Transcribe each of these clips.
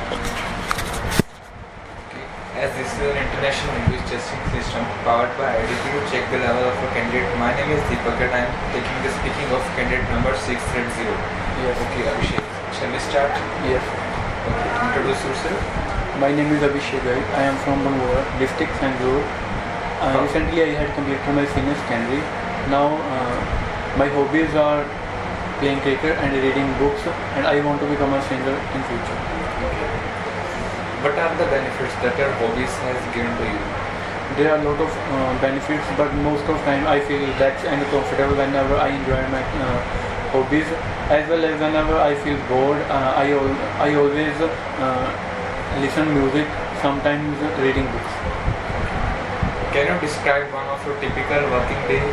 As this is an international language testing system powered by IDP to check the level of a candidate, my name is Deepak and I am taking the speaking of candidate number 630. Yes. Okay, Abhishek. Shall we start? Yes. Okay, introduce yourself. My name is Abhishek. I am from Bangalore, district Sangrur. Recently I had completed my senior secondary. Now my hobbies are playing cricket and reading books, and I want to become a singer in future. Okay. What are the benefits that your hobbies has given to you? There are a lot of benefits, but most of the time I feel relaxed and comfortable whenever I enjoy my hobbies, as well as whenever I feel bored. I always listen music, sometimes reading books. Can you describe one of your typical working days?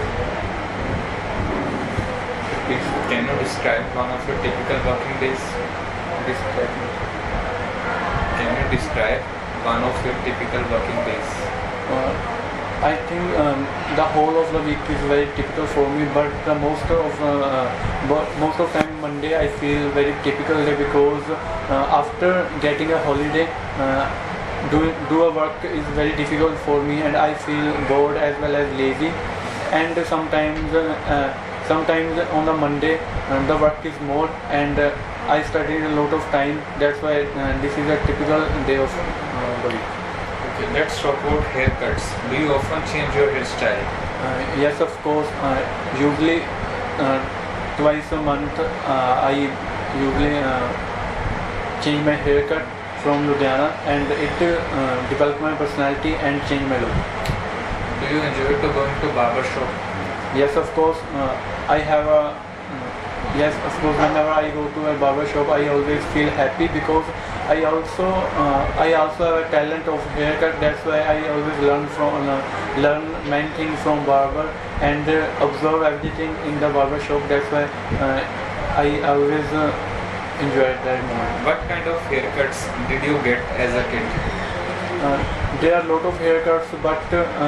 Please. Can you describe one of your typical working days? Describe me. Can you describe one of your typical working days? I think the whole of the week is very typical for me, but the most of time Monday I feel very typical day, because after getting a holiday, do a work is very difficult for me, and I feel bored as well as lazy. And sometimes on the Monday the work is more, and I studied a lot of time. That's why this is a typical day of the week. Okay, let's talk about haircuts. Do you often change your hairstyle? Yes, of course. Usually twice a month I usually change my haircut from Ludhiana, and it developed my personality and changed my look. Do you enjoy to going to barber shop? Yes, of course. I have a yes, of course. Whenever I go to a barber shop, I always feel happy, because I also have a talent of haircut. That's why I always learn many things from barber, and observe everything in the barber shop. That's why I always enjoy that moment. What kind of haircuts did you get as a kid? There are a lot of haircuts, but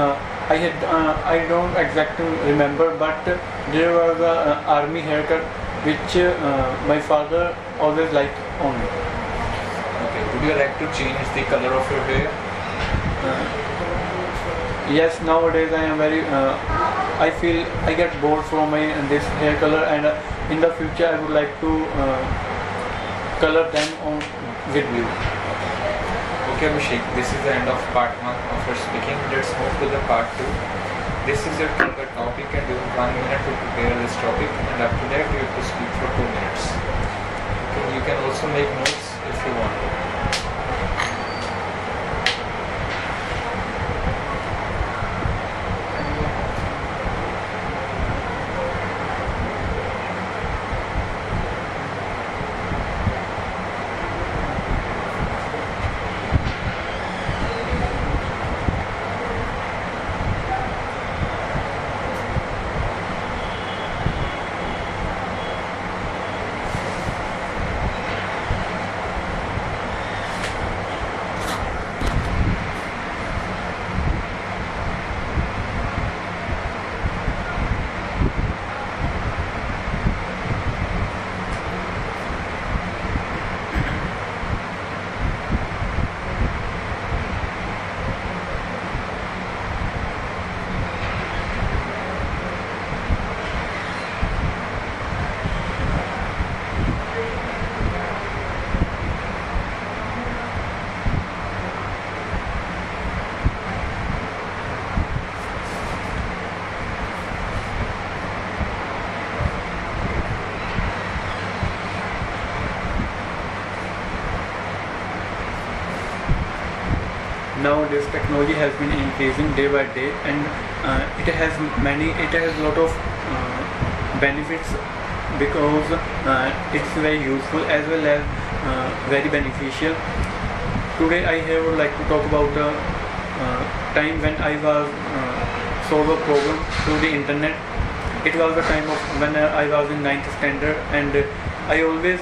I don't exactly remember. But there was an army haircut which my father always liked on me. Okay. Would you like to change the color of your hair? Yes, nowadays I am very. I feel I get bored from this hair color, and in the future I would like to color them on with blue. Okay, Abhishek, this is the end of part 1 of your speaking. Let's move to the part 2. This is your target topic, and you have 1 minute to prepare this topic, and after that you have to speak for 2 minutes. Okay, you can also make notes if you want to. Nowadays technology has been increasing day by day, and it has a lot of benefits, because it's very useful as well as very beneficial. Today I would like to talk about the time when I was solve a problem through the internet. It was the time of when I was in 9th standard, and I always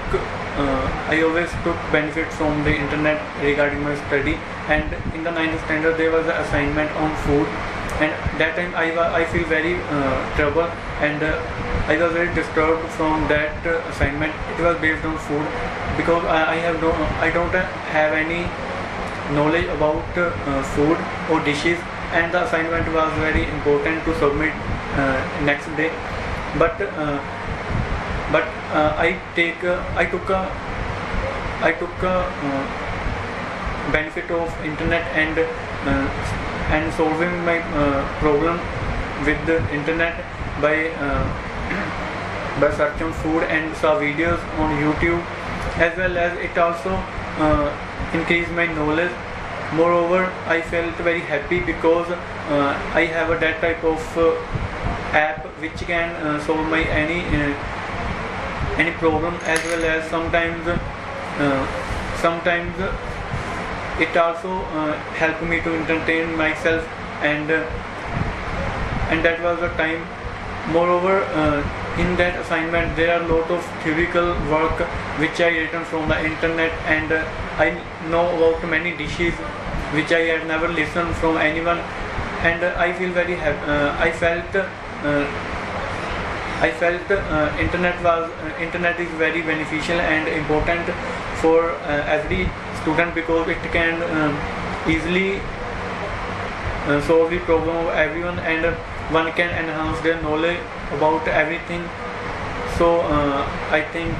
took benefit from the internet regarding my study. And in the 9th standard there was an assignment on food, and that time I feel very trouble, and I was very disturbed from that assignment. It was based on food because I don't have any knowledge about food or dishes, and the assignment was very important to submit next day. But I took benefit of internet and solving my problem with the internet by searching food and saw videos on YouTube, as well as it also increased my knowledge. Moreover, I felt very happy because I have that type of app which can solve my any problem, as well as sometimes it also helped me to entertain myself, and that was the time. Moreover, in that assignment there are a lot of theoretical work which I written from the internet, and I know about many dishes which I had never listened from anyone, and I feel very happy. I felt internet is very beneficial and important for every student, because it can easily solve the problem of everyone, and one can enhance their knowledge about everything. So I think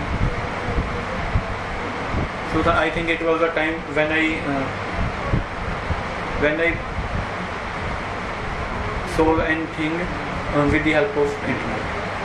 it was a time when I solve anything with the help of internet.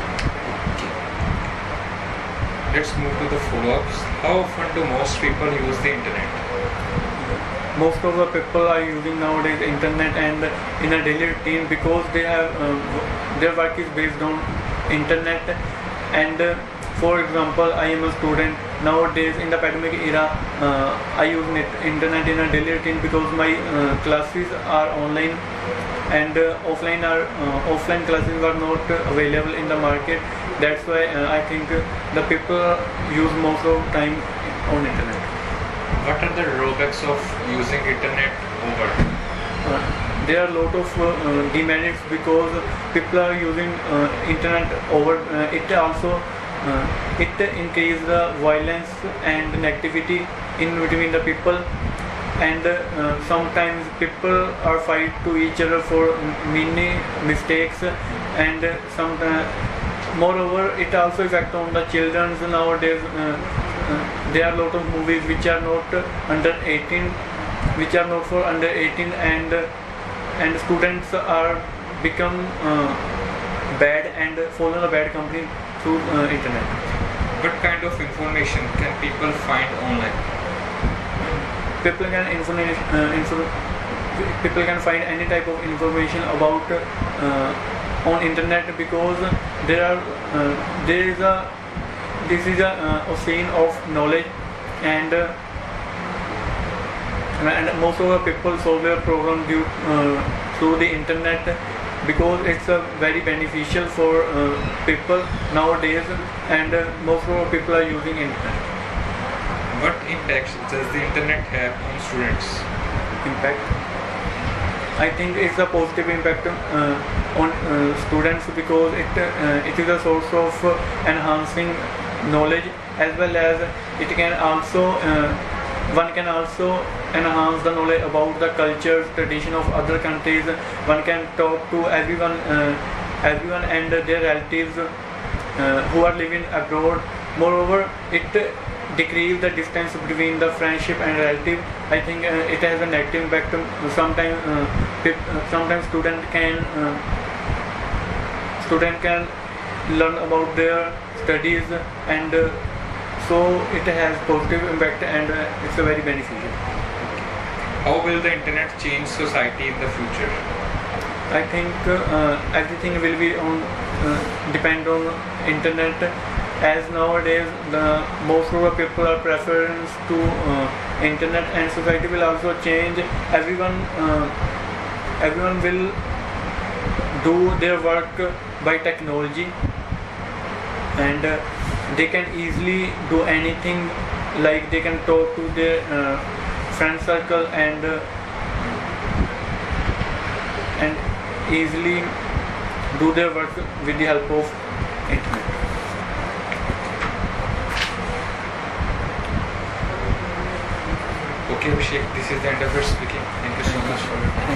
Let's move to the follow-ups. How often do most people use the internet? Most of the people are using nowadays internet and in a daily routine, because they have their work is based on internet. And for example, I am a student nowadays in the pandemic era. I use internet in a daily routine because my classes are online, and offline classes were not available in the market. That's why I think the people use most of the time on internet. What are the drawbacks of using internet over? There are a lot of demerits because people are using internet over. It also it increases the violence and negativity in between the people, and sometimes people are fight to each other for many mistakes, and moreover it also affects on the children nowadays. There are a lot of movies which are not under 18, which are not for under 18, and students are become bad and fall in a bad company through internet. What kind of information can people find online? People can find any type of information about on internet, because this is a ocean of knowledge, and most of the people solve their problem through the internet, because it's very beneficial for people nowadays, and most of the people are using internet. What impact does the internet have on students? Impact, I think it's a positive impact on students, because it is a source of enhancing knowledge, as well as it can also one can also enhance the knowledge about the culture, tradition of other countries. One can talk to everyone and their relatives who are living abroad. Moreover, it decrease the distance between the friendship and relative. I think it has a negative impact. Sometimes student can learn about their studies, and so it has positive impact, and it's a very beneficial. How will the internet change society in the future? I think everything will be depend on internet, as nowadays the most of the people are preference to internet, and society will also change. Everyone will do their work by technology, and they can easily do anything, like they can talk to their friend circle and easily do their work with the help of internet. Okay, Abhishek, this is the end of your speaking. Thank you so much for your time.